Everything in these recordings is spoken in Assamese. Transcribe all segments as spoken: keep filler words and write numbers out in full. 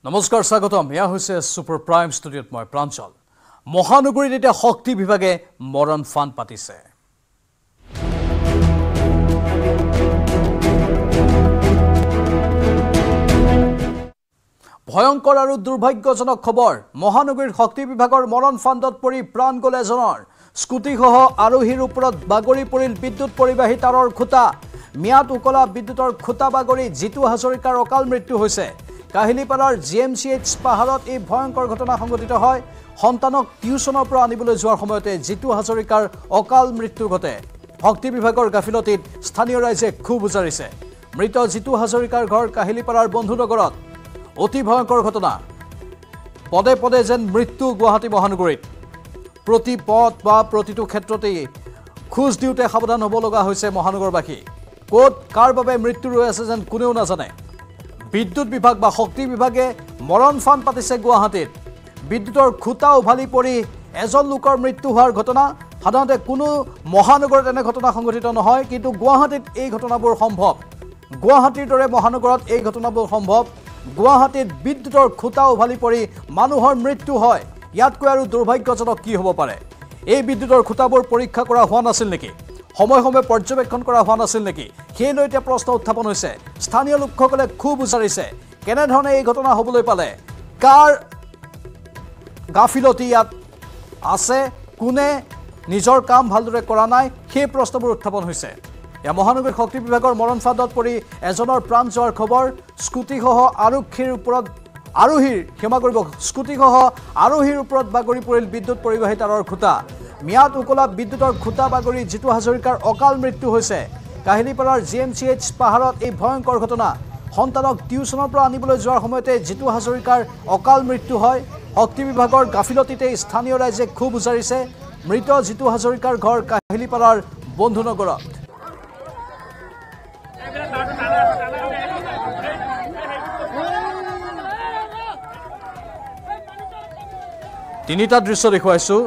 নমস্কাৰ স্বাগতম এয়া হৈছে সুপাৰ প্ৰাইম ষ্টুডিঅ'ত মই প্ৰাঞ্চল মহানগৰীত এতিয়া শক্তি বিভাগে মৰণ ফান পাতিছে ভয়ংকৰ আৰু দুৰ্ভাগ্যজনক খবৰ মহানগৰীৰ শক্তি বিভাগৰ মৰণ ফাণ্ডত পৰি প্ৰাণ গ'ল এজনৰ স্কুটিসহ আৰোহীৰ ওপৰত বাগৰি পৰিল বিদ্যুৎ পৰিবাহী তাৰৰ খুঁটা মিয়াত উকলা বিদ্যুতৰ খুঁটা বাগৰি জিতু হাজৰিকাৰ অকাল মৃত্যু হৈছে কাহিলিপাৰাৰ জি এম চি এইচ পাহাৰত এই ভয়ংকৰ ঘটনা সংঘটিত হয় সন্তানক টিউচনৰ পৰা আনিবলৈ যোৱাৰ সময়তে জিতু হাজৰিকাৰ অকাল মৃত্যু ঘটে শক্তি বিভাগৰ গাফিলতিত স্থানীয় ৰাইজে ক্ষোভ উজাৰিছে মৃত জিতু হাজৰিকাৰ ঘৰ কাহিলিপাৰাৰ বন্ধুনগৰত অতি ভয়ংকৰ ঘটনা পদে পদে যেন মৃত্যু গুৱাহাটী মহানগৰীত প্ৰতি পথ বা প্ৰতিটো ক্ষেত্ৰতেই খোজ দিওঁতে সাৱধান হ'ব লগা হৈছে মহানগৰবাসী ক'ত কাৰ বাবে মৃত্যু ৰৈ আছে যেন কোনেও নাজানে বিদ্যুৎ বিভাগ বা শক্তি বিভাগে মৰণ ফান পাতিছে গুৱাহাটীত বিদ্যুতৰ খুঁটা উভালি পৰি এজন লোকৰ মৃত্যু হোৱাৰ ঘটনা সাধাৰণতে কোনো মহানগৰত এনে ঘটনা সংঘটিত নহয় কিন্তু গুৱাহাটীত এই ঘটনাবোৰ সম্ভৱ গুৱাহাটীৰ দৰে মহানগৰত এই ঘটনাবোৰ সম্ভৱ গুৱাহাটীত বিদ্যুতৰ খুঁটা উভালি পৰি মানুহৰ মৃত্যু হয় ইয়াতকৈ আৰু দুৰ্ভাগ্যজনক কি হ'ব পাৰে এই বিদ্যুতৰ খুঁটাবোৰ পৰীক্ষা কৰা হোৱা নাছিল নেকি সময় সময় পৰ্যবেক্ষণ কৰা হোৱা নাছিল নেকি সেই লৈ এতিয়া প্ৰশ্ন উত্থাপন হৈছে স্থানীয় লোকসকলে খুব উচ্চাৰিছে কেনেধৰণে এই ঘটনা হ'বলৈ পালে কাৰ গাফিলতি ইয়াত আছে কোনে নিজৰ কাম ভালদৰে কৰা নাই সেই প্ৰশ্নবোৰ উত্থাপন হৈছে এয়া মহানগৰ শক্তি বিভাগৰ মৰণ ফাণ্ডত পৰি এজনৰ প্ৰাণ যোৱাৰ খবৰ স্কুটিসহ আৰক্ষীৰ ওপৰত আৰোহীৰ ক্ষমা কৰিব স্কুটিসহ আৰোহীৰ ওপৰত বাগৰি পৰিল বিদ্যুৎ পৰিবাহী তাৰৰ খুঁটা মিয়াত উকলা বিদ্যুতৰ খুঁটা বাগৰি জিতু হাজৰিকাৰ অকাল মৃত্যু হৈছে কাহিলিপাৰাৰ জি এম চি এইচ পাহাৰত এই ভয়ংকৰ ঘটনা সন্তানক টিউচনৰ পৰা আনিবলৈ যোৱাৰ সময়তে জিতু হাজৰিকাৰ অকাল মৃত্যু হয় শক্তি বিভাগৰ গাফিলতিতে স্থানীয় ৰাইজে ক্ষোভ উজাৰিছে মৃত জিতু হাজৰিকাৰ ঘৰ কাহিলিপাৰাৰ বন্ধুনগৰত তিনিটা দৃশ্য দেখুৱাইছোঁ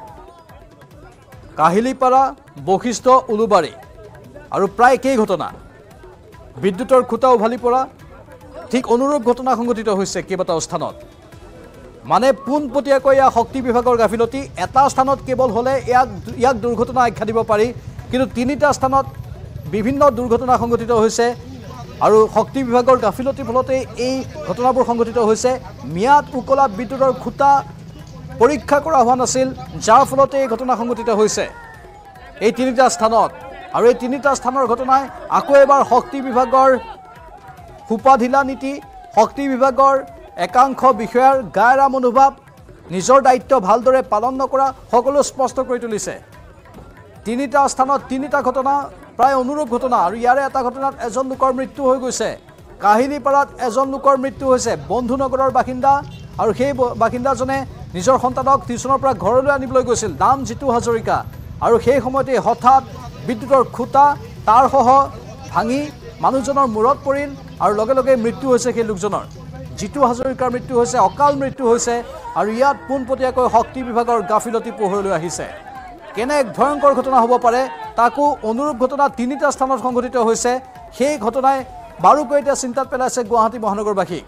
কাহিলিপাৰা বশিষ্ঠ উলুবাৰী আৰু প্ৰায় একেই ঘটনা বিদ্যুতৰ খুঁটা উভালি পৰা ঠিক অনুৰূপ ঘটনা সংঘটিত হৈছে কেইবাটাও স্থানত মানে পোনপটীয়াকৈ ইয়াৰ শক্তি বিভাগৰ গাফিলতি এটা স্থানত কেৱল হ'লে ইয়াক ইয়াক দুৰ্ঘটনা আখ্যা দিব পাৰি কিন্তু তিনিটা স্থানত বিভিন্ন দুৰ্ঘটনা সংঘটিত হৈছে আৰু শক্তি বিভাগৰ গাফিলতিৰ ফলতে এই ঘটনাবোৰ সংঘটিত হৈছে মিয়াত উকলা বিদ্যুতৰ খুঁটা পৰীক্ষা কৰা হোৱা নাছিল যাৰ ফলতে এই ঘটনা সংঘটিত হৈছে এই তিনিটা স্থানত আৰু এই তিনিটা স্থানৰ ঘটনাই আকৌ এবাৰ শক্তি বিভাগৰ সুপাধিলা নীতি শক্তি বিভাগৰ একাংশ বিষয়াৰ গায়ৰা মনোভাৱ নিজৰ দায়িত্ব ভালদৰে পালন নকৰা সকলো স্পষ্ট কৰি তুলিছে তিনিটা স্থানত তিনিটা ঘটনা প্ৰায় অনুৰূপ ঘটনা আৰু ইয়াৰে এটা ঘটনাত এজন লোকৰ মৃত্যু হৈ গৈছে কাহিলিপাৰাত এজন লোকৰ মৃত্যু হৈছে বন্ধুনগৰৰ বাসিন্দা আৰু সেই বাসিন্দাজনে নিজৰ সন্তানক টিউচনৰ পৰা ঘৰলৈ আনিবলৈ গৈছিল নাম জিতু হাজৰিকা আৰু সেই সময়তে হঠাৎ বিদ্যুতৰ খুঁটা তাৰসহ ভাঙি মানুহজনৰ মূৰত পৰিল আৰু লগে লগে মৃত্যু হৈছে সেই লোকজনৰ জিতু হাজৰিকাৰ মৃত্যু হৈছে অকাল মৃত্যু হৈছে আৰু ইয়াত পোনপটীয়াকৈ শক্তি বিভাগৰ গাফিলতি পোহৰলৈ আহিছে কেনে এক ভয়ংকৰ ঘটনা হ'ব পাৰে তাকো অনুৰূপ ঘটনা তিনিটা স্থানত সংঘটিত হৈছে সেই ঘটনাই বাৰুকৈ এতিয়া চিন্তাত পেলাইছে গুৱাহাটী মহানগৰবাসীক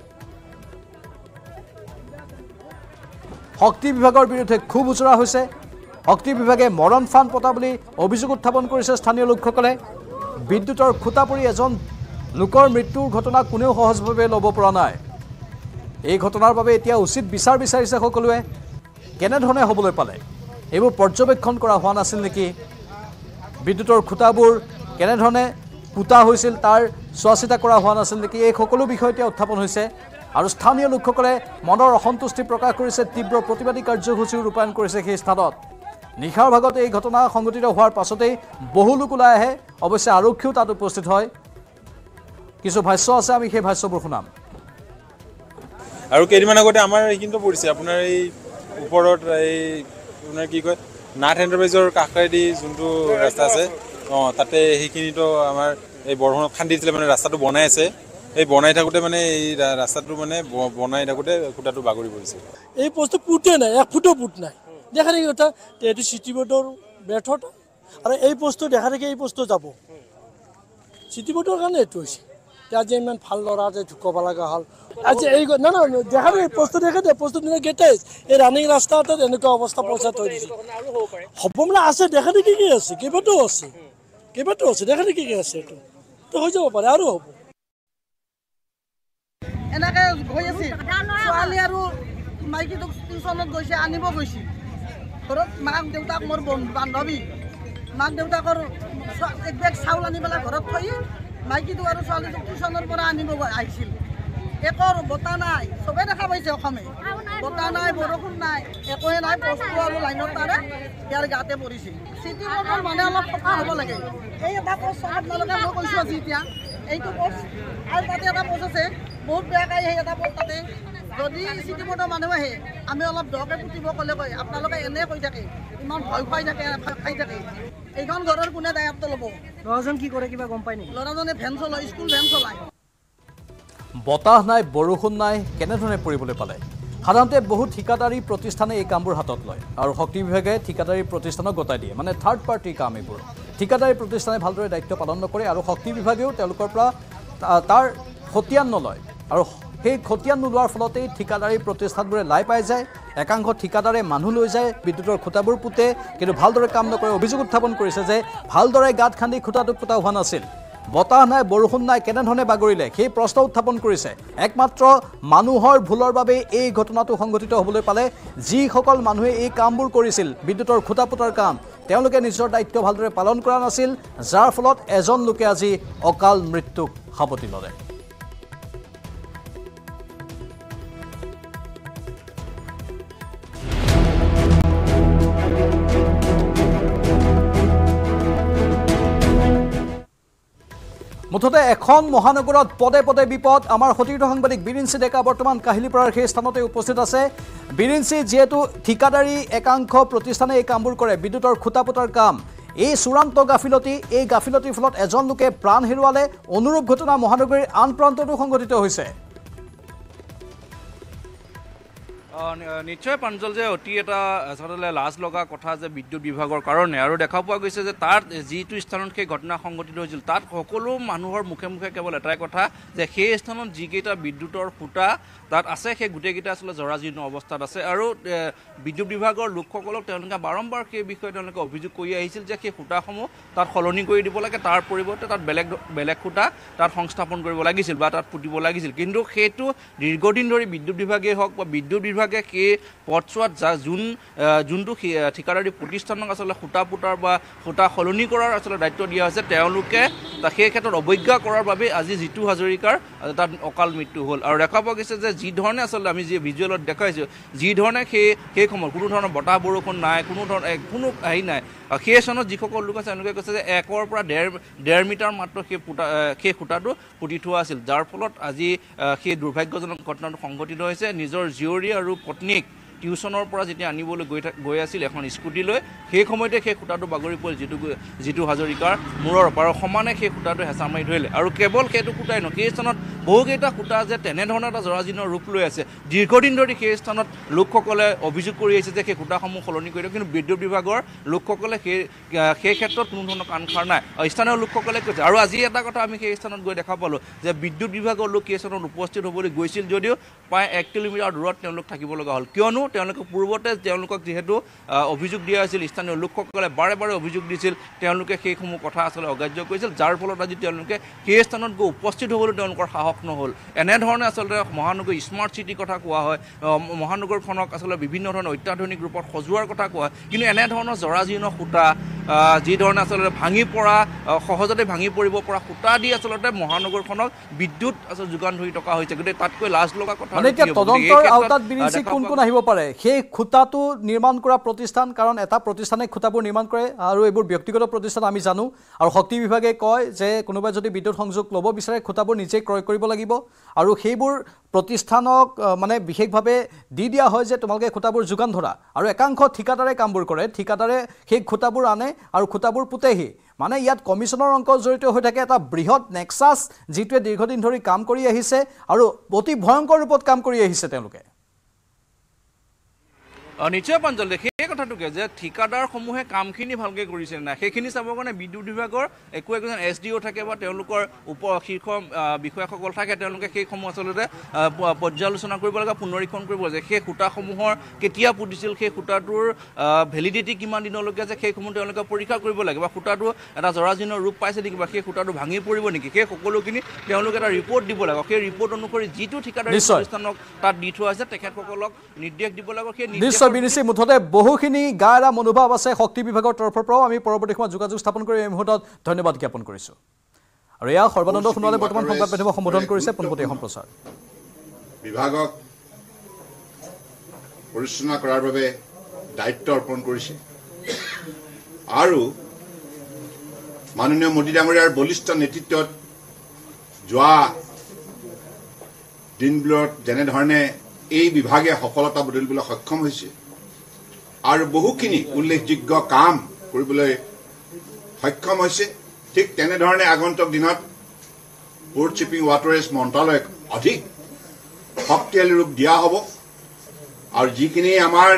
শক্তি বিভাগৰ বিৰুদ্ধে ক্ষোভ উজৰা হৈছে শক্তি বিভাগে মৰণ ফান পতা বুলি অভিযোগ উত্থাপন কৰিছে স্থানীয় লোকসকলে বিদ্যুতৰ খুঁটা পৰি এজন লোকৰ মৃত্যুৰ ঘটনা কোনেও সহজভাৱে ল'ব পৰা নাই এই ঘটনাৰ বাবে এতিয়া উচিত বিচাৰ বিচাৰিছে সকলোৱে কেনেধৰণে হ'বলৈ পালে এইবোৰ পৰ্যবেক্ষণ কৰা হোৱা নাছিল নেকি বিদ্যুতৰ খুঁটাবোৰ কেনেধৰণে পোতা হৈছিল তাৰ চোৱা চিতা কৰা হোৱা নাছিল নেকি এই সকলো বিষয় এতিয়া উত্থাপন হৈছে আৰু স্থানীয় লোকসকলে মনৰ অসন্তুষ্টি প্ৰকাশ কৰিছে তীব্ৰ প্ৰতিবাদী কাৰ্যসূচী ৰূপায়ণ কৰিছে সেই স্থানত নিশাৰ ভাগত এই ঘটনা সংঘটিত হোৱাৰ পাছতেই বহু লোক ওলাই আহে অৱশ্যে আৰক্ষীও তাত উপস্থিত হয় কিছু ভাষ্য আছে আমি সেই ভাষ্যবোৰ শুনাম আৰু কেইদিনমান আগতে আমাৰ এইখিনিতো পৰিছে আপোনাৰ এই ওপৰত এই আপোনাৰ কি কয় নাথ এণ্টাৰপ্ৰাইজৰ কাষেদি যোনটো ৰাস্তা আছে অঁ তাতে সেইখিনিতো আমাৰ এই বৰষুণত খান্দি দিছিলে মানে ৰাস্তাটো বনাই আছে এই বনাই থাকোঁতে মানে এই ৰাস্তাটো মানে বনাই থাকোঁতে খুঁটাটো বাগৰি পৰিছে এই পোষ্টটো পুটে নাই এক ফুটো পুট নাই দেখা দেখি কথা এইটো চিটি বোৰ্ডৰ ব্যৰ্থতা আৰু এই পোষ্টটো দেখা দেখি এই পোষ্টটো যাব চিটি বোৰ্ডৰ কাৰণে এইটো হৈছে আজি ইমান ভাল ল'ৰা যে ঢুকাব লগা হ'ল আজি এই না না দেখা নাই পোষ্ট দেখা দে পোষ্ট দিনে গেটে এই ৰানিং ৰাস্তাতে এনেকুৱা অৱস্থা পৌঁছা থৈ দিছে হ'ব মানে আছে দেখা নাই কি কি আছে কেইবাটাও আছে কেইবাটাও আছে দেখা নাই কি কি আছে এইটো তো হৈ যাব পাৰে আৰু হ'ব এনেকৈ হৈ আছিল ছোৱালী আৰু মাইকীটোক টিউশ্যনত গৈছে আনিব গৈছিল ঘৰত মাক দেউতাক মোৰ বান্ধৱী মাক দেউতাকৰ এক বেগ চাউল আনি পেলাই ঘৰত থৈ মাইকীটো আৰু ছোৱালীটোক টিউশ্যনৰ পৰা আনিব আহিছিল একো বতাহ নাই চবেই দেখা পাইছে অসমে বতাহ নাই বৰষুণ নাই একোৱে নাই বস্তু আৰু লাইনৰ তাৰে ইয়াৰ গাতে পৰিছিল চিটি বৰ্ডৰ মানে অলপ সফা হ'ব লাগে এই এটা পোষ্ট আপোনালোকে মই কৈছোঁ আজি এতিয়া এইটো পোষ্ট আৰু তাতে এটা পোষ্ট আছে বহুত বেয়াকৈ সেই এটা পোষ্ট তাতে যদি চিটি বৰ্ডৰ মানুহ আহে আমি অলপ দৰকৈ পুতিব ক'লে কয় আপোনালোকে এনে কৈ থাকে ইমান ভয় খুৱাই থাকে খাই থাকে এইখন ঘৰৰ কোনে দায়িত্ব ল'ব ল'ৰাজন কি কৰে কিবা গম পায় নেকি ল'ৰাজনে ভেন চলায় স্কুল ভেন চলায় বতাহ নাই বৰষুণ নাই কেনেধৰণে পৰিবলৈ পালে সাধাৰণতে বহুত ঠিকাদাৰী প্ৰতিষ্ঠানে এই কামবোৰ হাতত লয় আৰু শক্তি বিভাগে ঠিকাদাৰী প্ৰতিষ্ঠানক গতাই দিয়ে মানে থাৰ্ড পাৰ্টিৰ কাম এইবোৰ ঠিকাদাৰী প্ৰতিষ্ঠানে ভালদৰে দায়িত্ব পালন নকৰে আৰু শক্তি বিভাগেও তেওঁলোকৰ পৰা তাৰ খতিয়ান নলয় আৰু সেই খতিয়ান নোলোৱাৰ ফলতেই ঠিকাদাৰী প্ৰতিষ্ঠানবোৰে লাই পাই যায় একাংশ ঠিকাদাৰে মানুহ লৈ যায় বিদ্যুতৰ খুঁটাবোৰ পুতে কিন্তু ভালদৰে কাম নকৰে অভিযোগ উত্থাপন কৰিছে যে ভালদৰে গাঁত খান্দি খুঁটাটো পোতা হোৱা নাছিল বতাহ নাই বৰষুণ নাই কেনেধৰণে বাগৰিলে সেই প্ৰশ্ন উত্থাপন কৰিছে একমাত্ৰ মানুহৰ ভুলৰ বাবে এই ঘটনাটো সংঘটিত হ'বলৈ পালে যিসকল মানুহে এই কামবোৰ কৰিছিল বিদ্যুতৰ খুঁটা পোতাৰ কাম তেওঁলোকে নিজৰ দায়িত্ব ভালদৰে পালন কৰা নাছিল যাৰ ফলত এজন লোকে আজি অকাল মৃত্যুক সাৱটি ল'লে মুঠতে এখন মহানগৰত পদে পদে বিপদ আমাৰ সতীৰ্থ সাংবাদিক বিৰিঞ্চি ডেকা বৰ্তমান কাহিলীপাৰাৰ সেই স্থানতে উপস্থিত আছে বিৰিঞ্চি যেহেতু ঠিকাদাৰী একাংশ প্ৰতিষ্ঠানে এই কামবোৰ কৰে বিদ্যুতৰ খুঁটা পোতাৰ কাম এই চূড়ান্ত গাফিলতি এই গাফিলতিৰ ফলত এজন লোকে প্ৰাণ হেৰুৱালে অনুৰূপ ঘটনা মহানগৰীৰ আন প্ৰান্ততো সংঘটিত হৈছে নিশ্চয় প্ৰাঞ্জল যে অতি এটা আচলতে লাজ লগা কথা যে বিদ্যুৎ বিভাগৰ কাৰণে আৰু দেখা পোৱা গৈছে যে তাত যিটো স্থানত সেই ঘটনা সংঘটিত হৈছিল তাত সকলো মানুহৰ মুখে মুখে কেৱল এটাই কথা যে সেই স্থানত যিকেইটা বিদ্যুতৰ খুঁটা তাত আছে সেই গোটেইকেইটা আচলতে জৰাজীৰ্ণ অৱস্থাত আছে আৰু বিদ্যুৎ বিভাগৰ লোকসকলক তেওঁলোকে বাৰম্বাৰ সেই বিষয়ে তেওঁলোকে অভিযোগ কৰি আহিছিল যে সেই খুঁটাসমূহ তাত সলনি কৰি দিব লাগে তাৰ পৰিৱৰ্তে তাত বেলেগ বেলেগ খুঁটা তাত সংস্থাপন কৰিব লাগিছিল বা তাত পুতিব লাগিছিল কিন্তু সেইটো দীৰ্ঘদিন ধৰি বিদ্যুৎ বিভাগেই হওক বা বিদ্যুৎ বিভাগে সেই পথছোৱাত যা যোন যোনটো ঠিকাদাৰী প্ৰতিষ্ঠানক আচলতে খুঁটা পোতাৰ বা খুঁটা সলনি কৰাৰ আচলতে দায়িত্ব দিয়া হৈছে তেওঁলোকে সেই ক্ষেত্ৰত অৱজ্ঞা কৰাৰ বাবে আজি জিতু হাজৰিকাৰ তাত অকাল মৃত্যু হ'ল আৰু দেখা পোৱা গৈছে যে যি ধৰণে আচলতে আমি যি ভিজুৱেলত দেখাইছোঁ যি ধৰণে সেই সেই সময়ত কোনো ধৰণৰ বতাহ বৰষুণ নাই কোনো ধৰণৰ কোনো হেৰি নাই সেই স্থানত যিসকল লোক আছে তেওঁলোকে কৈছে যে একৰ পৰা ডেৰ ডেৰ মিটাৰ মাত্ৰ সেই পুতা সেই খুঁটাটো পুতি থোৱা আছিল যাৰ ফলত আজি সেই দুৰ্ভাগ্যজনক ঘটনাটো সংঘটিত হৈছে নিজৰ জীয়ৰী আৰু পত্নীক টিউশ্যনৰ পৰা যেতিয়া আনিবলৈ গৈ গৈ আছিল এখন স্কুটি লৈ সেই সময়তে সেই খুঁটাটো বাগৰি পৰিল যিটো জিতু হাজৰিকাৰ মূৰৰ পৰা সমানে সেই খুঁটাটো হেঁচা মাৰি ধৰিলে আৰু কেৱল সেইটো খুঁটাই নহয় সেই স্থানত বহুকেইটা খুঁটা যে তেনেধৰণৰ এটা জৰাজীৰ্ণ ৰূপ লৈ আছে দীৰ্ঘদিন ধৰি সেই স্থানত লোকসকলে অভিযোগ কৰি আহিছে যে সেই খুঁটাসমূহ সলনি কৰি দিয়ক কিন্তু বিদ্যুৎ বিভাগৰ লোকসকলে সেই সেই ক্ষেত্ৰত কোনো ধৰণৰ কাণ সাৰ নাই স্থানীয় লোকসকলে কৈছে আৰু আজি এটা কথা আমি সেই স্থানত গৈ দেখা পালোঁ যে বিদ্যুৎ বিভাগৰ লোক সেই স্থানত উপস্থিত হ'বলৈ গৈছিল যদিও প্ৰায় এক কিলোমিটাৰ দূৰত তেওঁলোক থাকিব লগা হ'ল কিয়নো তেওঁলোকে পূৰ্বতে তেওঁলোকক যিহেতু অভিযোগ দিয়া হৈছিল স্থানীয় লোকসকলে বাৰে বাৰে অভিযোগ দিছিল তেওঁলোকে সেইসমূহ কথা আচলতে অগ্ৰাহ্য কৰিছিল যাৰ ফলত আজি তেওঁলোকে সেই স্থানত গৈ উপস্থিত হ'বলৈ তেওঁলোকৰ সাহস নহ'ল এনেধৰণে আচলতে মহানগৰী স্মাৰ্ট চিটিৰ কথা কোৱা হয় মহানগৰখনক আচলতে বিভিন্ন ধৰণৰ অত্যাধুনিক ৰূপত সজোৱাৰ কথা কোৱা হয় কিন্তু এনেধৰণৰ জৰাজীৰ্ণ খুঁটা যি ধৰণে আচলতে ভাঙি পৰা সহজতে ভাঙি পৰিব পৰা খুঁটা দি আচলতে মহানগৰখনক বিদ্যুৎ আচলতে যোগান ধৰি থকা হৈছে গতিকে তাতকৈ লাজ লগা কথা মানে এতিয়া তদন্তৰ আওতাত বিৰিঞ্চি কোন কোন আহিব পাৰে সেই খুঁটাটো নিৰ্মাণ কৰা প্ৰতিষ্ঠান কাৰণ এটা প্ৰতিষ্ঠানে খুঁটাবোৰ নিৰ্মাণ কৰে আৰু এইবোৰ ব্যক্তিগত প্ৰতিষ্ঠান আমি জানো আৰু শক্তি বিভাগে কয় যে কোনোবাই যদি বিদ্যুৎ সংযোগ ল'ব বিচাৰে খুঁটাবোৰ নিজে ক্ৰয় কৰিব লাগিব আৰু সেইবোৰ প্ৰতিষ্ঠানক মানে বিশেষভাৱে দি দিয়া হয় যে তোমালোকে খুঁটাবোৰ যোগান ধৰা আৰু একাংশ ঠিকাদাৰে কামবোৰ কৰে ঠিকাদাৰে সেই খুঁটাবোৰ আনে আৰু খুঁটাবোৰ পুতেহি মানে ইয়াত কমিশ্যনৰ অংক জড়িত হৈ থাকে এটা বৃহৎ নেক্সাছ যিটোৱে দীৰ্ঘদিন ধৰি কাম কৰি আহিছে আৰু অতি ভয়ংকৰ ৰূপত কাম কৰি আহিছে তেওঁলোকে নিশ্চয় প্ৰাঞ্জল সেই কথাটোকে যে ঠিকাদাৰসমূহে কামখিনি ভালকৈ কৰিছে নাই সেইখিনি চাবৰ কাৰণে বিদ্যুৎ বিভাগৰ একো একোজন এছ ডি অ' থাকে বা তেওঁলোকৰ উপ শীৰ্ষ বিষয়াসকল থাকে তেওঁলোকে সেইসমূহ আচলতে পৰ্যালোচনা কৰিব লাগে পুনৰীক্ষণ কৰিব লাগে সেই সূতাসমূহৰ কেতিয়া পুতিছিল সেই সূতাটোৰ ভেলিডিটি কিমান দিনলৈকে আছে সেইসমূহ তেওঁলোকে পৰীক্ষা কৰিব লাগে বা সূতাটো এটা জৰাজীৰ্ণ ৰূপ পাইছে নেকি বা সেই সূতাটো ভাঙি পৰিব নেকি সেই সকলোখিনি তেওঁলোকে এটা ৰিপৰ্ট দিব লাগে সেই ৰিপৰ্ট অনুসৰি যিটো ঠিকাদাৰী প্ৰতিষ্ঠানক তাত দি থোৱা আছে তেখেতসকলক নিৰ্দেশ দিব লাগে সেই নিশ্চয় বিনিছি মুঠতে বহুখিনি গা এৰা মনোভাৱ আছে শক্তি বিভাগৰ তৰফৰ পৰাও আমি পৰৱৰ্তী সময়ত যোগাযোগ স্থাপন কৰি এই মুহূৰ্তত ধন্যবাদ জ্ঞাপন কৰিছোঁ আৰু এয়া সৰ্বানন্দ সোণোৱালে বৰ্তমান সংবাদ মাধ্যমক সম্বোধন কৰিছে পোনপটীয়া সম্প্ৰচাৰ বিভাগক পৰিচালনা কৰাৰ বাবে দায়িত্ব অৰ্পণ কৰিছে আৰু মাননীয় মোদী ডাঙৰীয়াৰ বলিষ্ঠ নেতৃত্বত যোৱা দিনবোৰত যেনেধৰণে এই বিভাগে সফলতা বুটলিবলৈ সক্ষম হৈছে আৰু বহুখিনি উল্লেখযোগ্য কাম কৰিবলৈ সক্ষম হৈছে ঠিক তেনেধৰণে আগন্তুক দিনত পোৰ্ট শ্বিপিং ৱাটাৰৱেজ মন্ত্ৰালয়ক অধিক শক্তিশালী ৰূপ দিয়া হ'ব আৰু যিখিনি আমাৰ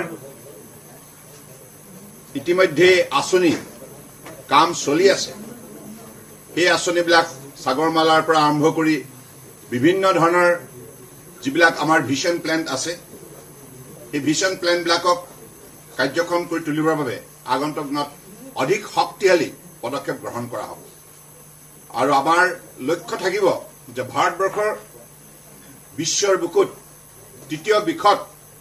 ইতিমধ্যে আঁচনি কাম চলি আছে সেই আঁচনিবিলাক সাগৰমালাৰ পৰা আৰম্ভ কৰি বিভিন্ন ধৰণৰ যিবিলাক আমাৰ ভিজন প্লেন আছে সেই ভিজন প্লেনবিলাকক কাৰ্যক্ষম কৰি তুলিবৰ বাবে আগন্তুক দিনত অধিক শক্তিশালী পদক্ষেপ গ্ৰহণ কৰা হ'ব আৰু আমাৰ লক্ষ্য থাকিব যে ভাৰতবৰ্ষৰ বিশ্বৰ বুকুত তৃতীয় বৃহৎ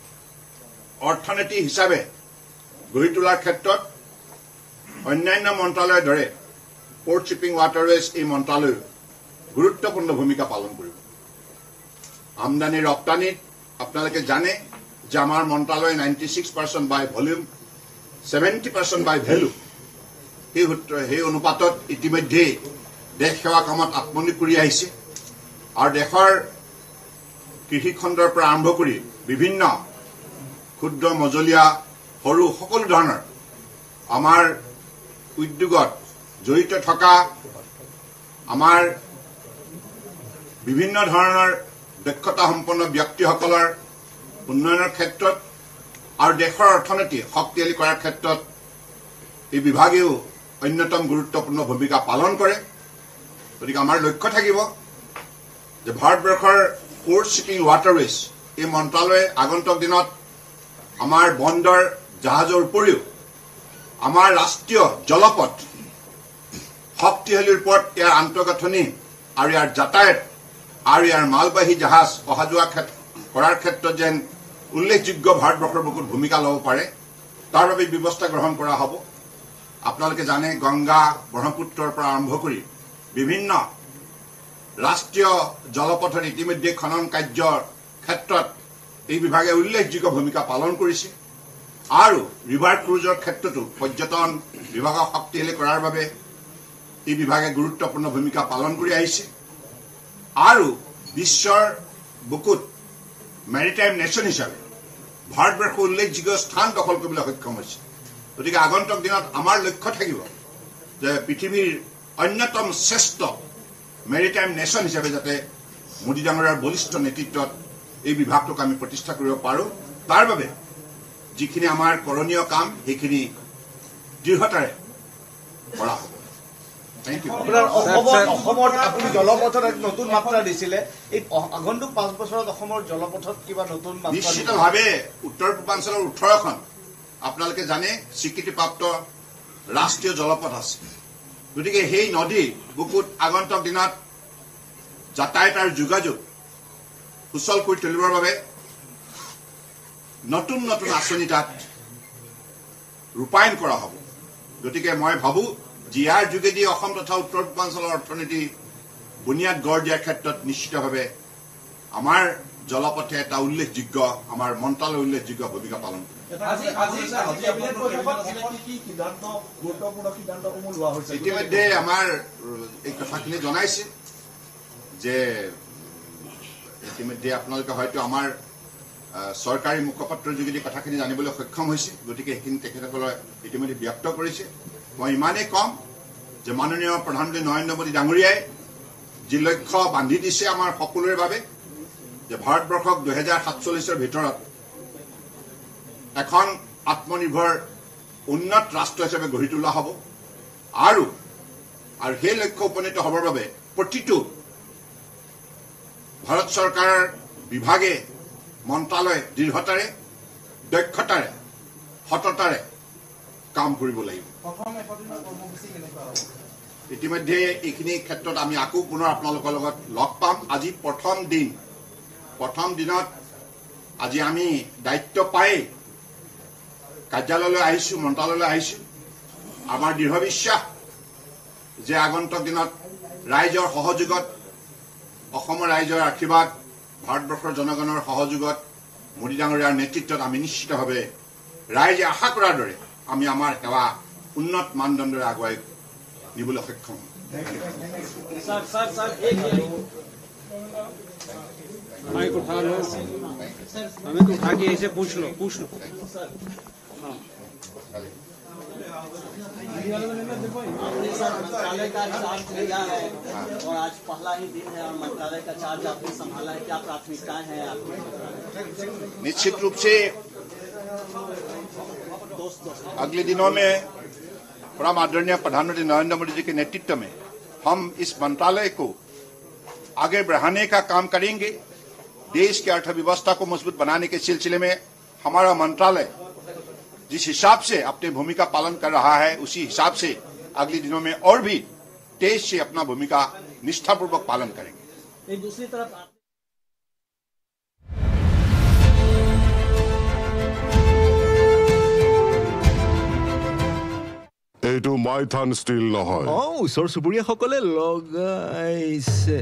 অৰ্থনীতি হিচাপে গঢ়ি তোলাৰ ক্ষেত্ৰত অন্যান্য মন্ত্ৰালয়ৰ দৰে পোৰ্ট শ্বিপিং ৱাটাৰৱেজ এই মন্ত্ৰালয় গুৰুত্বপূৰ্ণ ভূমিকা পালন কৰিব আমদানি ৰপ্তানিত আপোনালোকে জানে যে আমাৰ মন্ত্ৰালয়ে ninety six percent by volume seventy percent by value সেই সূত্ৰ সেই অনুপাতত ইতিমধ্যে দেশ সেৱা কামত আত্মনিয়োগ কৰি আহিছে আৰু দেশৰ কৃষিখণ্ডৰ পৰা আৰম্ভ কৰি বিভিন্ন ক্ষুদ্ৰ মজলীয়া সৰু সকলো ধৰণৰ আমাৰ উদ্যোগত জড়িত থকা আমাৰ বিভিন্ন ধৰণৰ দক্ষতা সম্পন্ন ব্যক্তিসকলৰ উন্নয়নৰ ক্ষেত্ৰত আৰু দেশৰ অৰ্থনীতি শক্তিশালী কৰাৰ ক্ষেত্ৰত এই বিভাগেও অন্যতম গুৰুত্বপূৰ্ণ ভূমিকা পালন কৰে গতিকে আমাৰ লক্ষ্য থাকিব যে ভাৰতবৰ্ষৰ পোৰ্ট শ্বিপিং ৱাটাৰৱেজ এই মন্ত্ৰালয়ে আগন্তুক দিনত আমাৰ বন্দৰ জাহাজৰ উপৰিও আমাৰ ৰাষ্ট্ৰীয় জলপথ শক্তিশালীৰ ওপৰত ইয়াৰ আন্তঃগাঁথনি আৰু ইয়াৰ যাতায়াত আৰু ইয়াৰ মালবাহী জাহাজ অহা যোৱা কৰাৰ ক্ষেত্ৰত যেন উল্লেখযোগ্য ভাৰতবৰ্ষৰ বুকুত ভূমিকা ল'ব পাৰে তাৰ বাবে ব্যৱস্থা গ্ৰহণ কৰা হ'ব আপোনালোকে জানে গংগা ব্ৰহ্মপুত্ৰৰ পৰা আৰম্ভ কৰি বিভিন্ন ৰাষ্ট্ৰীয় জলপথত ইতিমধ্যে খনন কাৰ্যৰ ক্ষেত্ৰত এই বিভাগে উল্লেখযোগ্য ভূমিকা পালন কৰিছে আৰু ৰিভাৰ ক্ৰুজৰ ক্ষেত্ৰতো পৰ্যটন বিভাগক শক্তিশালী কৰাৰ বাবে এই বিভাগে গুৰুত্বপূৰ্ণ ভূমিকা পালন কৰি আহিছে আৰু বিশ্বৰ বুকুত মেৰিটাইম নেশ্যন হিচাপে ভাৰতবৰ্ষ উল্লেখযোগ্য স্থান দখল কৰিবলৈ সক্ষম হৈছে গতিকে আগন্তুক দিনত আমাৰ লক্ষ্য থাকিব যে পৃথিৱীৰ অন্যতম শ্ৰেষ্ঠ মেৰিটাইম নেশ্যন হিচাপে যাতে মোদী ডাঙৰীয়াৰ বলিষ্ঠ নেতৃত্বত এই বিভাগটোক আমি প্ৰতিষ্ঠা কৰিব পাৰোঁ তাৰ বাবে যিখিনি আমাৰ কৰণীয় কাম সেইখিনি দৃঢ়তাৰে কৰা হ'ব Thank you. আপোনাৰ অসমত অসমত আপুনি জলপথত এক নতুন মাত্ৰা দিছিলে এই আগন্তুক পাঁচ বছৰত অসমৰ জলপথত কিবা নতুন মাত্ৰা নিশ্চিতভাৱে উত্তৰ পূৰ্বাঞ্চলৰ ওঠৰখন আপোনালোকে জানে স্বীকৃতিপ্ৰাপ্ত ৰাষ্ট্ৰীয় জলপথ আছে গতিকে সেই নদী বুকুত আগন্তুক দিনত যাতায়াত আৰু যোগাযোগ সুচল কৰি তুলিবৰ বাবে নতুন নতুন আঁচনি তাত ৰূপায়ণ কৰা হ'ব গতিকে মই ভাবোঁ জিয়াৰ যোগেদি অসম তথা উত্তৰ পূৰ্বাঞ্চলৰ অৰ্থনীতি বুনিয়াদ গঢ় দিয়াৰ ক্ষেত্ৰত নিশ্চিতভাৱে আমাৰ জলপথে এটা উল্লেখযোগ্য আমাৰ মন্ত্ৰালয় উল্লেখযোগ্য ভূমিকা পালন ইতিমধ্যে আমাৰ এই কথাখিনি জনাইছে যে ইতিমধ্যে আপোনালোকে হয়তো আমাৰ চৰকাৰী মুখপাত্ৰৰ যোগেদি কথাখিনি জানিবলৈ সক্ষম হৈছে গতিকে সেইখিনি তেখেতসকলে ইতিমধ্যে ব্যক্ত কৰিছে মই ইমানেই কম যে মাননীয় প্ৰধানমন্ত্ৰী নৰেন্দ্ৰ মোদী ডাঙৰীয়াই যি লক্ষ্য বান্ধি দিছে আমাৰ সকলোৰে বাবে যে ভাৰতবৰ্ষক দুহেজাৰ সাতচল্লিছৰ ভিতৰত এখন আত্মনিৰ্ভৰ উন্নত ৰাষ্ট্ৰ হিচাপে গঢ়ি তোলা হ'ব আৰু আৰু সেই লক্ষ্য উপনীত হ'বৰ বাবে প্ৰতিটো ভাৰত চৰকাৰৰ বিভাগে মন্ত্ৰালয় দৃঢ়তাৰে দক্ষতাৰে সততাৰে কাম কৰিব লাগিব। ইতিমধ্যে এইখিনি ক্ষেত্ৰত আমি আকৌ পুনৰ আপোনালোকৰ লগত লগ পাম। আজি প্ৰথম দিন প্ৰথম দিনত আজি আমি দায়িত্ব পাই কাৰ্যালয়লৈ আহিছোঁ, মন্ত্ৰালয়লৈ আহিছোঁ। আমাৰ দৃঢ় বিশ্বাস যে আগন্তুক দিনত ৰাইজৰ সহযোগত, অসমৰ ৰাইজৰ আশীৰ্বাদ, ভাৰতবৰ্ষৰ জনগণৰ সহযোগত, মোদী ডাঙৰীয়াৰ নেতৃত্বত আমি নিশ্চিতভাৱে ৰাইজে আশা কৰাৰ দৰে আমি আমাৰ সেৱা উন্নত মানদণ্ডৰে আগুৱাই নিবলৈ সক্ষম হ'ম। उठा लो, हमें तो उठा के ऐसे पूछ लो पूछ लो आपने सर मंत्रालय का चार्ज लिया है और आज पहला ही दिन है और मंत्रालय का चार्ज आपने संभाला है, क्या प्राथमिकताएं हैं आपकी? निश्चित रूप से अगले दिनों में परम आदरणीय प्रधानमंत्री नरेंद्र मोदी जी के नेतृत्व में हम इस मंत्रालय को आगे बढ़ाने का काम करेंगे। देश की अर्थव्यवस्था को मजबूत बनाने के सिलसिले में हमारा मंत्रालय जिस हिसाब से अपनी भूमिका पालन कर रहा है उसी हिसाब से अगले दिनों में और भी तेज से अपना भूमिका निष्ठापूर्वक पालन करेंगे। एक दूसरी तरफ এইটো মাইথান ষ্টিল নহয়। অ ওচৰ চুবুৰীয়াসকলে লগাইছে।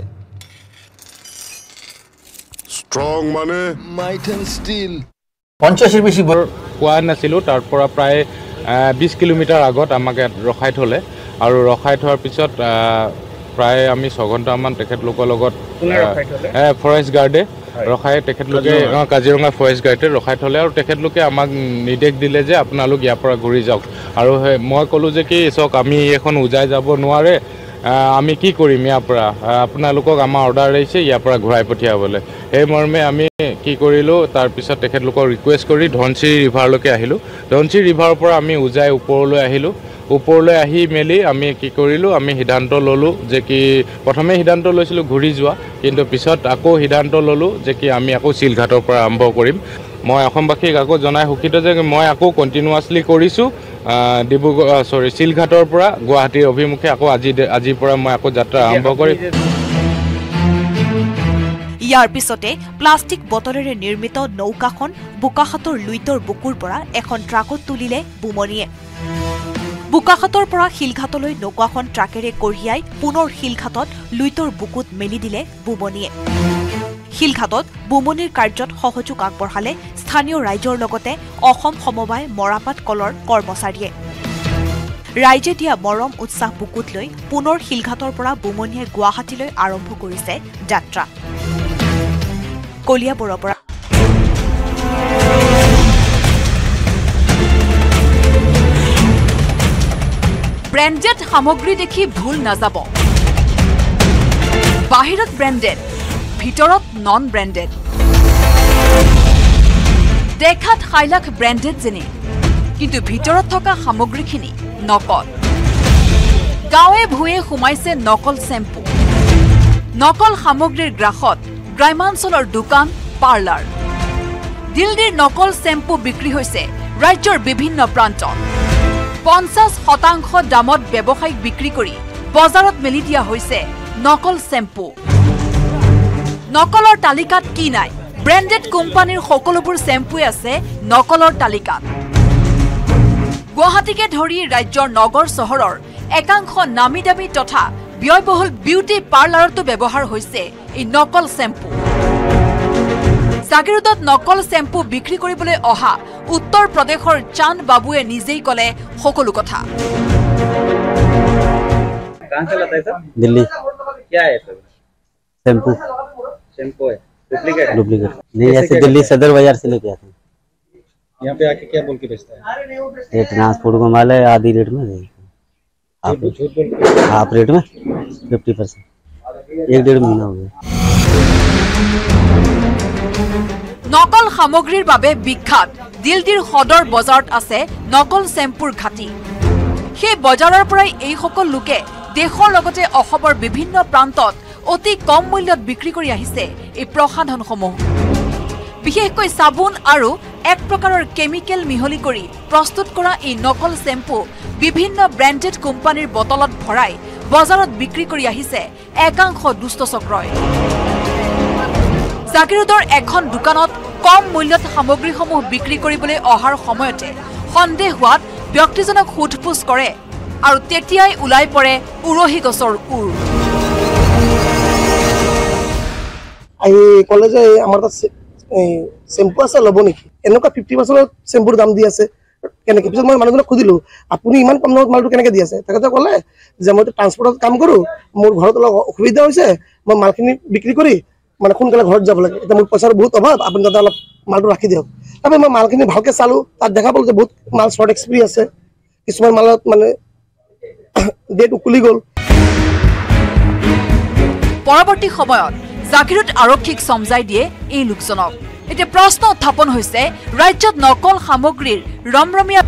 ষ্ট্ৰং মানে মাইথান ষ্টিল। পঞ্চাশৰ বেছি পোৱা নাছিলোঁ। তাৰ পৰা প্ৰায় বিছ কিলোমিটাৰ আগত আমাক ইয়াত ৰখাই থ'লে আৰু ৰখাই থোৱাৰ পিছত প্ৰায় আমি ছঘণ্টামান তেখেতলোকৰ লগত ফৰেষ্ট গাৰ্ডে ৰখাই তেখেতলোকে কাজিৰঙা ফৰেষ্ট গাৰ্ডে ৰখাই থ'লে আৰু তেখেতলোকে আমাক নিৰ্দেশ দিলে যে আপোনালোক ইয়াৰ পৰা ঘূৰি যাওক। আৰু মই ক'লোঁ যে কি চাওক আমি এখন উজাই যাব নোৱাৰে, আমি কি কৰিম ইয়াৰ পৰা, আপোনালোকক আমাৰ অৰ্ডাৰ আহিছে ইয়াৰ পৰা ঘূৰাই পঠিয়াবলৈ। সেই মৰ্মে আমি কি কৰিলোঁ, তাৰপিছত তেখেতলোকক ৰিকুৱেষ্ট কৰি ধনশিৰি ৰিভাৰলৈকে আহিলোঁ। ধনশিৰি ৰিভাৰৰ পৰা আমি উজাই ওপৰলৈ আহিলোঁ। ওপৰলৈ আহি মেলি আমি কি কৰিলোঁ, আমি সিদ্ধান্ত ল'লোঁ যে কি প্ৰথমে সিদ্ধান্ত লৈছিলোঁ ঘূৰি যোৱা, কিন্তু পিছত আকৌ সিদ্ধান্ত ল'লোঁ যে কি আমি আকৌ চিলঘাটৰ পৰা আৰম্ভ কৰিম। মই অসমবাসীক আকৌ জনাই সুখিত যে মই আকৌ কণ্টিনিউৱাছলি কৰিছোঁ ডিব্ৰুগড় চৰি চিলঘাটৰ পৰা গুৱাহাটীৰ অভিমুখে আকৌ আজি আজিৰ পৰা মই আকৌ যাত্ৰা আৰম্ভ কৰিম। ইয়াৰ পিছতে প্লাষ্টিক বটলেৰে নিৰ্মিত নৌকাখন বোকাখাতৰ লুইতৰ বুকুৰ পৰা এখন ট্ৰাকত তুলিলে বুমনিয়ে। বোকাখাতৰ পৰা শিলঘাটলৈ নৌকাখন ট্ৰাকেৰে কঢ়িয়াই পুনৰ শিলঘাটত লুইতৰ বুকুত মেলি দিলে বুমনিয়ে। শিলঘাটত বুমনিৰ কাৰ্যত সহযোগ আগবঢ়ালে স্থানীয় ৰাইজৰ লগতে অসম সমবায় মৰাপাট কলৰ কৰ্মচাৰীয়ে। ৰাইজে দিয়া মৰম উৎসাহ বুকুত লৈ পুনৰ শিলঘাটৰ পৰা বুমনিয়ে গুৱাহাটীলৈ আৰম্ভ কৰিছে যাত্ৰা। কলিয়াবৰৰ পৰা ব্ৰেণ্ডেড সামগ্ৰী দেখি ভুল নাযাব। বাহিৰত ব্ৰেণ্ডেড, ভিতৰত নন ব্ৰেণ্ডেড। দেখাত হাইলাখ ব্ৰেণ্ডেড যেনে, কিন্তু ভিতৰত থকা সামগ্ৰীখিনি নকল। গাঁৱে ভূঞে সোমাইছে নকল চেম্পু। নকল সামগ্ৰীৰ গ্ৰাসত গ্ৰাম্যাঞ্চলৰ দোকান পাৰ্লাৰ। দিল্লীৰ নকল চেম্পু বিক্ৰী হৈছে ৰাজ্যৰ বিভিন্ন প্ৰান্তত। পঞ্চাছ শতাংশ দামত ব্যৱসায়িক বিক্ৰী কৰি বজাৰত মেলি দিয়া হৈছে নকল চেম্পু। নকলৰ তালিকাত কি নাই? ব্ৰেণ্ডেড কোম্পানীৰ সকলোবোৰ চেম্পুৱে আছে নকলৰ তালিকাত। গুৱাহাটীকে ধৰি ৰাজ্যৰ নগৰ চহৰৰ একাংশ নামী দামী তথা ব্যয়বহুল বিউটি পাৰ্লাৰতো ব্যৱহাৰ হৈছে এই নকল চেম্পু। জাগিৰোডত নকল চেম্পু বিক্ৰী কৰিবলৈ অহা উত্তৰ প্ৰদেশৰ চান্দ বাবুৱে নিজেই ক'লে সকলো কথা। दिल्ली क्या है सर? शैम्पू शैम्पू है डुप्लीकेट डुप्लीकेट नहीं, ऐसे दिल्ली सदर बाजार से लेके आते हैं। यहाँ पे आके क्या बोल के बेचता है? ये ट्रांसपोर्ट को माल है, आधी रेट में आप हाफ रेट में फिफ्टी परसेंट। एक डेढ़ महीना हो गया। নকল সামগ্ৰীৰ বাবে বিখ্যাত দিল্লীৰ সদৰ বজাৰত আছে নকল চেম্পুৰ ঘাটি সেই বজাৰৰ পৰাই এই সকল লোকে দেশৰ লগতে অসমৰ বিভিন্ন প্ৰান্তত অতি কম মূল্যত বিক্ৰী কৰি আহিছে এই প্ৰসাধনসমূহ বিশেষকৈ সাবুন আৰু এক প্ৰকাৰৰ কেমিকেল মিহলি কৰি প্ৰস্তুত কৰা এই নকল চেম্পু বিভিন্ন ব্ৰেণ্ডেড কোম্পানীৰ বটলত ভৰাই বজাৰত বিক্ৰী কৰি আহিছে একাংশ দুষ্ট চক্ৰই জাগিৰোডৰ এখন দোকানত কম মূল্যত সামগ্ৰীসমূহ বিক্ৰী কৰিবলৈ অহাৰ সময়তে সন্দেহ হোৱাত ব্যক্তিজনক সোধপোছ কৰে আৰু তেতিয়াই ওলাই পৰে উৰহি গছৰ উৰ আই কলেজে আমাৰ তাত চেম্পু আছে ল'ব নেকি এনেকুৱা ফিফটি পাৰ্চেণ্টত চেম্পুৰ দাম দি আছে কেনেকৈ পিছত মই মানুহজনক সুধিলোঁ আপুনি ইমান কম দামত মালটো কেনেকৈ দি আছে তেখেতে ক'লে যে মইতো ট্ৰান্সপৰ্টত কাম কৰোঁ মোৰ ঘৰত অলপ অসুবিধা হৈছে মই মালখিনি বিক্ৰী কৰি মানে সোনকালে ঘৰত যাব লাগে এতিয়া মোৰ পইচাৰ বহুত অভাৱ আপুনি তাতে অলপ মালটো ৰাখি দিয়ক তাৰপৰা মই মালখিনি ভালকৈ চালোঁ তাত দেখা পালোঁ যে বহুত মাল শ্বৰ্ট এক্সপিৰি আছে কিছুমান মালত মানে ডেট উকলি গ'ল পৰৱৰ্তী সময়ত জাগিৰোড আৰক্ষীক সমজাই দিয়ে এই লোকজনক এতিয়া প্ৰশ্ন উত্থাপন হৈছে ৰাজ্যত নকল সামগ্ৰীৰ ৰমৰমীয়া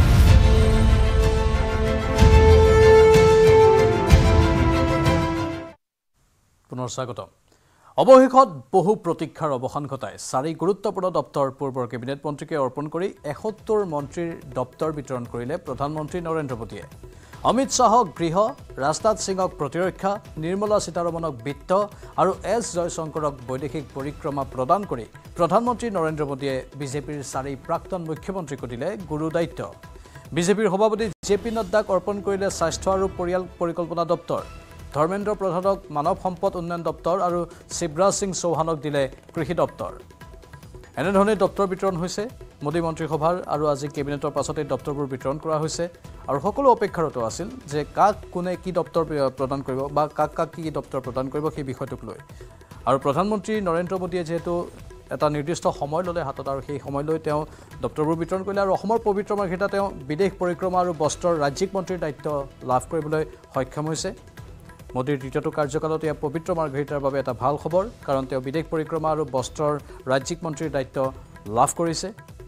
পুনৰ স্বাগতম অৱশেষত বহু প্ৰতীক্ষাৰ অৱসান ঘটাই চাৰি গুৰুত্বপূৰ্ণ দপ্তৰ পূৰ্বৰ কেবিনেট মন্ত্ৰীকে অৰ্পণ কৰি এসত্তৰ মন্ত্ৰীৰ দপ্তৰ বিতৰণ কৰিলে প্ৰধানমন্ত্ৰী নৰেন্দ্ৰ মোদীয়ে অমিত শাহক গৃহ ৰাজনাথ সিঙক প্ৰতিৰক্ষা নিৰ্মলা সীতাৰমণক বিত্ত আৰু এছ জয়শংকৰক বৈদেশিক পৰিক্ৰমা প্ৰদান কৰি প্ৰধানমন্ত্ৰী নৰেন্দ্ৰ মোদীয়ে বিজেপিৰ চাৰি প্ৰাক্তন মুখ্যমন্ত্ৰীক দিলে গুৰু দায়িত্ব বিজেপিৰ সভাপতি জে পি নড্ডাক অৰ্পণ কৰিলে স্বাস্থ্য আৰু পৰিয়াল পৰিকল্পনা দপ্তৰ ধৰ্মেন্দ্ৰ প্ৰধানক মানৱ সম্পদ উন্নয়ন দপ্তৰ আৰু শিৱৰাজ সিং চৌহানক দিলে কৃষি দপ্তৰ এনেধৰণে দপ্তৰ বিতৰণ হৈছে মোদী মন্ত্ৰীসভাৰ আৰু আজি কেবিনেটৰ পাছতে দপ্তৰবোৰ বিতৰণ কৰা হৈছে আৰু সকলো অপেক্ষাৰত আছিল যে কাক কোনে কি দপ্তৰ প্ৰদান কৰিব বা কাক কাক কি দপ্তৰ প্ৰদান কৰিব সেই বিষয়টোক লৈ আৰু প্ৰধানমন্ত্ৰী নৰেন্দ্ৰ মোদীয়ে যেহেতু এটা নিৰ্দিষ্ট সময় ল'লে হাতত আৰু সেই সময় লৈ তেওঁ দপ্তৰবোৰ বিতৰণ কৰিলে আৰু অসমৰ পবিত্ৰ মাৰ্ঘেৰিটা তেওঁ বিদেশ পৰিক্ৰমা আৰু বস্ত্ৰৰ ৰাজ্যিক মন্ত্ৰীৰ দায়িত্ব লাভ কৰিবলৈ সক্ষম হৈছে মোদীৰ দ্বিতীয়টো কাৰ্যকালত এয়া পবিত্ৰ মাৰ্ঘেৰিটাৰ বাবে এটা ভাল খবৰ কাৰণ তেওঁ বিদেশ পৰিক্ৰমা আৰু বস্ত্ৰৰ ৰাজ্যিক মন্ত্ৰীৰ দায়িত্ব লাভ কৰিছে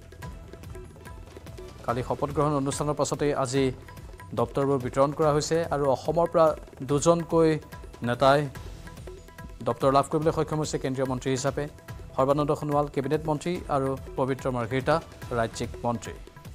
কালি শপত গ্ৰহণ অনুষ্ঠানৰ পাছতে আজি দপ্তৰবোৰ বিতৰণ কৰা হৈছে আৰু অসমৰ পৰা দুজনকৈ নেতাই দপ্তৰ লাভ কৰিবলৈ সক্ষম হৈছে কেন্দ্ৰীয় মন্ত্ৰী হিচাপে সৰ্বানন্দ সোণোৱাল কেবিনেট মন্ত্ৰী আৰু পবিত্ৰ মাৰ্ঘেৰিটা ৰাজ্যিক মন্ত্ৰী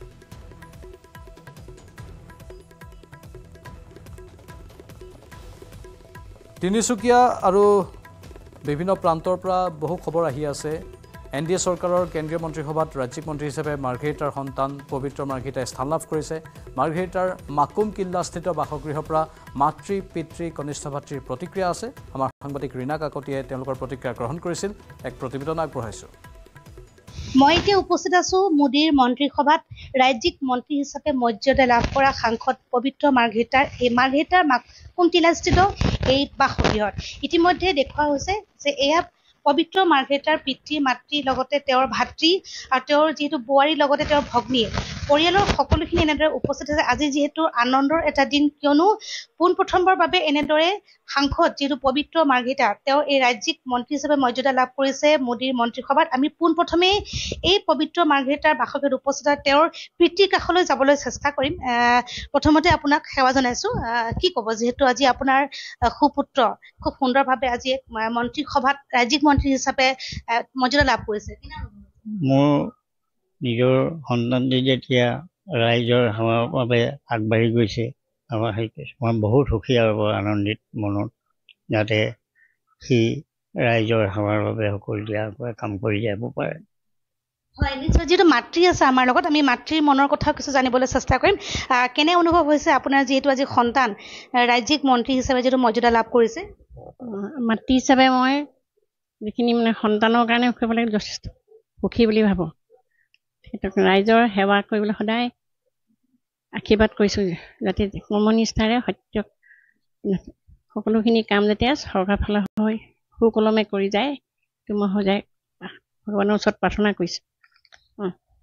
তিনিচুকীয়া আৰু বিভিন্ন প্ৰান্তৰ পৰা বহু খবৰ আহি আছে এন ডি এ চৰকাৰৰ কেন্দ্ৰীয় মন্ত্ৰীসভাত ৰাজ্যিক মন্ত্ৰী হিচাপে মাৰ্ঘেৰিটাৰ সন্তান পবিত্ৰ মাৰ্ঘেৰিটাই স্থান লাভ কৰিছে মাৰ্ঘেৰিটাৰ মাকুম কিল্লাস্থিত বাসগৃহৰ পৰা মাতৃ পিতৃ কনিষ্ঠ ভাতৃৰ প্ৰতিক্ৰিয়া আছে আমাৰ সাংবাদিক ৰীনা কাকতিয়ে তেওঁলোকৰ প্ৰতিক্ৰিয়া গ্ৰহণ কৰিছিল এক প্ৰতিবেদন আগবঢ়াইছোঁ মই এতিয়া উপস্থিত আছো মোদীৰ মন্ত্ৰীসভাত ৰাজ্যিক মন্ত্ৰী হিচাপে মৰ্যাদা লাভ কৰা সাংসদ পবিত্ৰ মাৰ্ঘেৰিটাৰ এই মাৰ্ঘেৰিটাৰ মাকুম কিল্লাস্থিত এই বাসগৃহত ইতিমধ্যে দেখুওৱা হৈছে যে এয়া পবিত্ৰ মাৰ্ঘেৰিটাৰ পিতৃ মাতৃৰ লগতে তেওঁৰ ভাতৃ আৰু তেওঁৰ যিহেতু বোৱাৰীৰ লগতে তেওঁৰ ভগ্নীয়ে পৰিয়ালৰ সকলোখিনি এনেদৰে উপস্থিত আছে আজি যিহেতু আনন্দৰ এটা দিন কিয়নো পোনপ্ৰথমবাৰৰ বাবে এনেদৰে সাংসদ যিহেতু পবিত্ৰ মাৰ্ঘেৰিটা তেওঁ এই ৰাজ্যিক মন্ত্ৰী হিচাপে মৰ্যাদা লাভ কৰিছে মোদীৰ মন্ত্ৰীসভাত আমি পোনপ্ৰথমে এই পবিত্ৰ মাৰ্ঘেৰিটাৰ বাসগৃহত উপস্থিত তেওঁৰ পিতৃৰ কাষলৈ যাবলৈ চেষ্টা কৰিম প্ৰথমতে আপোনাক সেৱা জনাইছোঁ কি ক'ব যিহেতু আজি আপোনাৰ সুপুত্ৰ খুব সুন্দৰভাৱে আজি মন্ত্ৰীসভাত ৰাজ্যিক মন্ত্ৰী হিচাপে মৰ্যাদা লাভ কৰিছে মোৰ নিজৰ সন্তানটি যেতিয়া ৰাইজৰ সেৱাৰ বাবে আগবাঢ়ি গৈছে আমাৰ সেইটো মই বহুত সুখী আৰু আনন্দিত মনত যাতে সি ৰাইজৰ সেৱাৰ বাবে সকলোৱে কাম কৰি যাব পাৰে হয় নিশ্চয় যিহেতু মাতৃ আছে আমাৰ লগত আমি মাতৃৰ মনৰ কথা কিছু জানিবলৈ চেষ্টা কৰিম কেনে অনুভৱ হৈছে আপোনাৰ যিহেতু আজি সন্তান ৰাজ্যিক মন্ত্ৰী হিচাপে যিহেতু মৰ্যাদা লাভ কৰিছে মাতৃ হিচাপে মই যিখিনি মানে সন্তানৰ কাৰণে কৰিবলৈ যথেষ্ট সুখী বুলি ভাবোঁ সেইটো ৰাইজৰ সেৱা কৰিবলৈ সদায় আশীৰ্বাদ কৰিছোঁ যাতে কৰ্মনিষ্ঠাৰে সত্য সকলোখিনি কাম যাতে চৰকাৰ ফালৰ হৈ সুকলমে কৰি যায় সেইটো মই সদায় ভগৱানৰ ওচৰত প্ৰাৰ্থনা কৰিছোঁ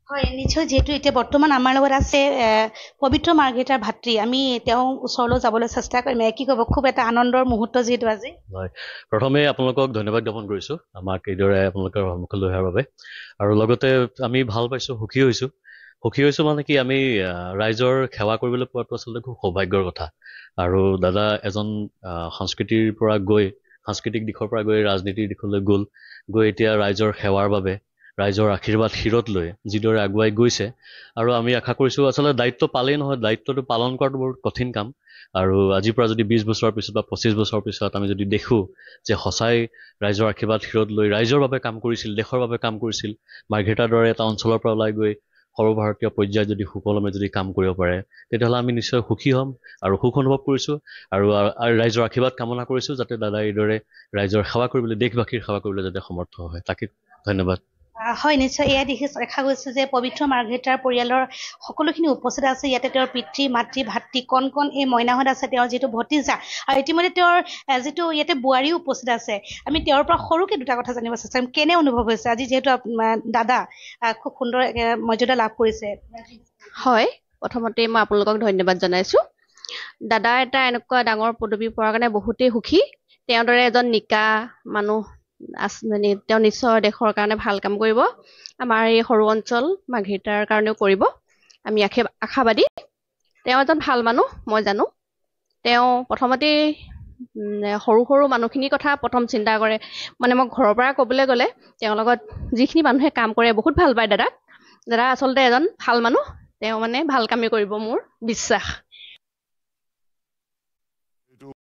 হয় নিশ্চয় যেহেতু এতিয়া বৰ্তমান আমাৰ লগত আছে পবিত্ৰ মাৰ্ঘেৰিটাৰ ভাতৃ আমি তেওঁ ওচৰলৈ যাবলৈ চেষ্টা কৰিম কি ক'ব খুব এটা আনন্দৰ মুহূৰ্ত যিহেতু আজি হয় প্ৰথমে আপোনালোকক ধন্যবাদ জ্ঞাপন কৰিছোঁ আমাক এইদৰে আপোনালোকৰ সন্মুখলৈ অহাৰ বাবে আৰু লগতে আমি ভাল পাইছোঁ সুখী হৈছোঁ সুখী হৈছোঁ মানে কি আমি ৰাইজৰ সেৱা কৰিবলৈ পোৱাটো আচলতে খুব সৌভাগ্যৰ কথা আৰু দাদা এজন সংস্কৃতিৰ পৰা গৈ সাংস্কৃতিক দিশৰ পৰা গৈ ৰাজনীতিৰ দিশলৈ গ'ল গৈ এতিয়া ৰাইজৰ সেৱাৰ বাবে ৰাইজৰ আশীৰ্বাদ শিৰত লৈ যিদৰে আগুৱাই গৈছে আৰু আমি আশা কৰিছোঁ আচলতে দায়িত্ব পালেই নহয় দায়িত্বটো পালন কৰাটো বৰ কঠিন কাম আৰু আজিৰ পৰা যদি বিছ বছৰৰ পিছত বা পঁচিছ বছৰৰ পিছত আমি যদি দেখোঁ যে সঁচাই ৰাইজৰ আশীৰ্বাদ শিৰত লৈ ৰাইজৰ বাবে কাম কৰিছিল দেশৰ বাবে কাম কৰিছিল মাৰ্ঘেৰিটাৰ দৰে এটা অঞ্চলৰ পৰা ওলাই গৈ সৰ্বভাৰতীয় পৰ্যায়ত যদি সুকলমে যদি কাম কৰিব পাৰে তেতিয়াহ'লে আমি নিশ্চয় সুখী হ'ম আৰু সুখ অনুভৱ কৰিছোঁ আৰু ৰাইজৰ আশীৰ্বাদ কামনা কৰিছোঁ যাতে দাদা এইদৰে ৰাইজৰ সেৱা কৰিবলৈ দেশবাসীৰ সেৱা কৰিবলৈ যাতে সমৰ্থ হয় তাকে ধন্যবাদ হয় নিশ্চয় এয়া দেখি দেখা গৈছে যে পবিত্ৰ মাৰ্ঘেৰিটাৰ পৰিয়ালৰ সকলোখিনি উপস্থিত আছে ইয়াতে তেওঁৰ পিতৃ মাতৃ ভাতৃ কণ কণ এই মইনাহঁত আছে তেওঁৰ যিটো ভতিজা আৰু ইতিমধ্যে তেওঁৰ যিটো ইয়াতে বোৱাৰীও উপস্থিত আছে আমি তেওঁৰ পৰা সৰুকৈ দুটা কথা জানিব চেষ্টা কৰিম কেনে অনুভৱ হৈছে আজি যিহেতু দাদা খুব সুন্দৰ মৰ্যাদা লাভ কৰিছে হয় প্ৰথমতে মই আপোনালোকক ধন্যবাদ জনাইছোঁ দাদা এটা এনেকুৱা ডাঙৰ পদবী পোৱাৰ কাৰণে বহুতেই সুখী তেওঁৰ দৰে এজন নিকা মানুহ মানে তেওঁ নিশ্চয় দেশৰ কাৰণে ভাল কাম কৰিব আমাৰ এই সৰু অঞ্চল মাৰ্ঘেৰিটাৰ কাৰণেও কৰিব আমি আশাবাদী তেওঁ এজন ভাল মানুহ মই জানো তেওঁ প্ৰথমতে সৰু সৰু মানুহখিনিৰ কথা প্ৰথম চিন্তা কৰে মানে মই ঘৰৰ পৰা ক'বলৈ গ'লে তেওঁৰ লগত যিখিনি মানুহে কাম কৰে বহুত ভাল পায় দাদাক দাদা আচলতে এজন ভাল মানুহ তেওঁ মানে ভাল কামেই কৰিব মোৰ বিশ্বাস